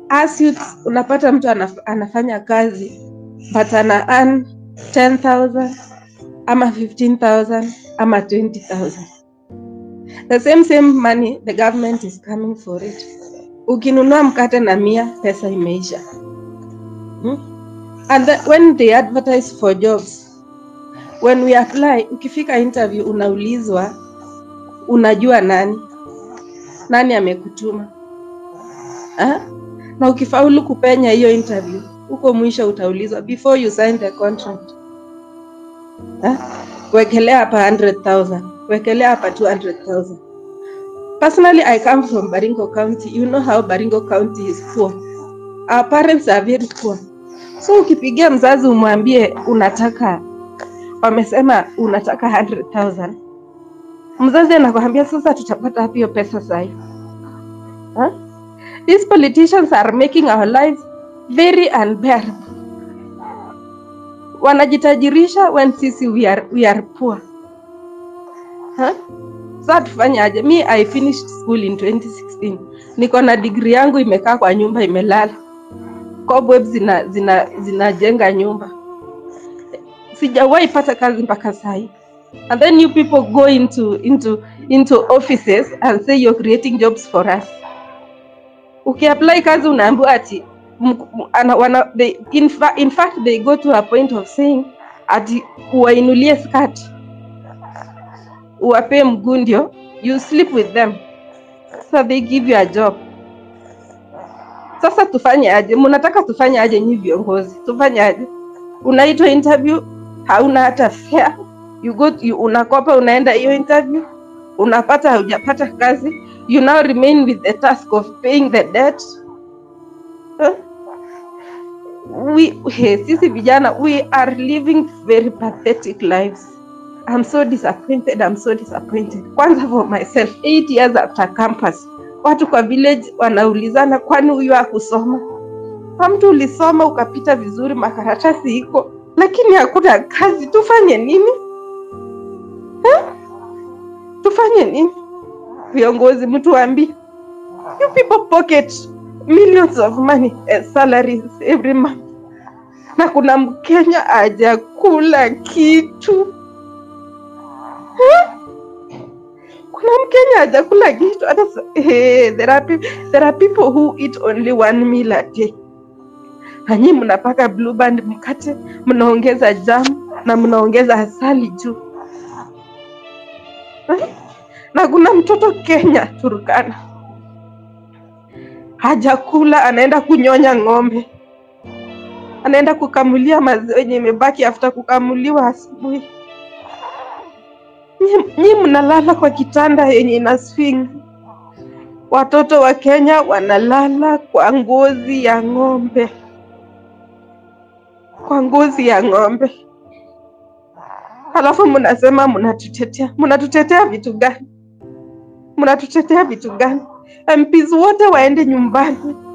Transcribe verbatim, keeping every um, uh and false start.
as youths unapata mtu anaf, anafanya kazi but ana earn ten thousand ama fifteen thousand ama twenty thousand. The same same money the government is coming for it. Ukinunua mkate na mia, pesa imeisha. Hmm? And the, when they advertise for jobs, when we apply, ukifika interview unaulizwa unajua nani? Nani amekutuma? Ha? Na ukifaulu kupenya hiyo interview, uko mwisho utaulizwa before you sign the contract. Ha? Wekelea hapa one hundred thousand, wekelea hapa two hundred thousand. Personally, I come from Baringo County. You know how Baringo County is poor. Our parents are very poor. So ukipigia mzazi umwambie unataka, wamesema unataka one hundred thousand. Mzazi anakuambia sasa tutapata hapo hiyo pesa sasa. Huh? These politicians are making our lives very unbearable. Wanajitajirisha when sisi we are we are poor. Huh? Sasa tufanyaje? Me I finished school in twenty sixteen. Niko na degree yangu imekaa kwa nyumba imelala. Cobwebs zina zina zinajenga nyumba. Sijawahi pata kazi mpaka sasa. And then you people go into into into offices and say you're creating jobs for us. Ukiapply kazi unaambiwa ati ana wana they in, fa, in fact they go to a point of saying ati uwainulie skirt, uwape mguu ndio you sleep with them, so they give you a job. Sasa tufanye aje? Mnataka tufanye aje nyinyi viongozi? Tufanye aje? Unaitwa interview, hauna hata fare. You go you, unakopa unaenda hiyo interview, unapata hujapata kazi, you now remain with the task of paying the debt. Huh? We hey, sisi vijana, we are living very pathetic lives. I'm so disappointed, I'm so disappointed. Kwanza for myself, eight years after campus, watu kwa village wanaulizana kwani huyu hakusoma? Mtu ulisoma ukapita vizuri, makaratasi iko, lakini hakuna kazi. Tufanye nini? Huh? Tufanye nini? Viongozi mtuambie. You people pocket millions of money as salaries every month. Na kuna Mkenya hajakula kitu. Huh? Kuna Mkenya hajakula kitu. Hey, there are there are people who eat only one meal a day. Hanyi mnapaka blue band mkate, mnaongeza jam na mnaongeza asali juu. Huh? Na kuna mtoto Kenya Turkana hajakula, anaenda kunyonya ng'ombe, anaenda kukamulia maziwa yenye imebaki after kukamuliwa asubuhi. Nyi mnalala kwa kitanda yenye ina swing. Watoto wa Kenya wanalala kwa ngozi ya ng'ombe, kwa ngozi ya ng'ombe. Halafu mnasema mnatutetea. Mnatutetea vitu gani? Mnatutetea vitu gani? M Ps wote waende nyumbani.